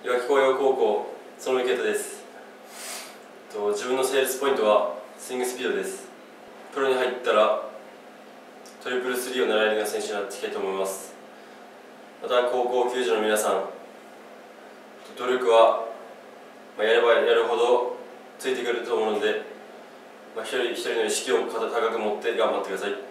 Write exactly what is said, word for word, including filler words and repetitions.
岩木工業高校園部啓太です。と自分のセールスポイントはスイングスピードです。プロに入ったらトリプルスリーを狙えるような選手になっていきたいと思います。また高校球児の皆さん、努力は、まあ、やればやるほどついてくると思うので、まあ、一人一人の意識を高く持って頑張ってください。